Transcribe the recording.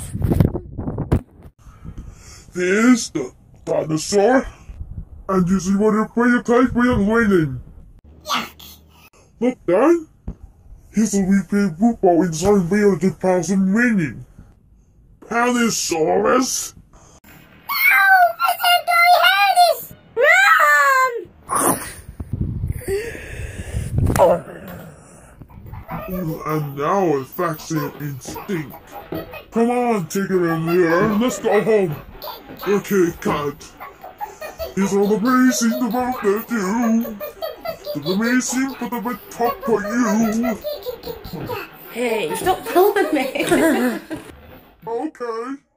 Here's the dinosaur, and you see what your player type we are winning. Look down. Here's a replay football inside £300,000 winning. Hand-a-saurs. And now a vaccine instinct. Come on, take it in here. Let's go home. The KitKat. He's all amazing the work that you. The amazing for the big top for you. Hey, stop filming me. Okay.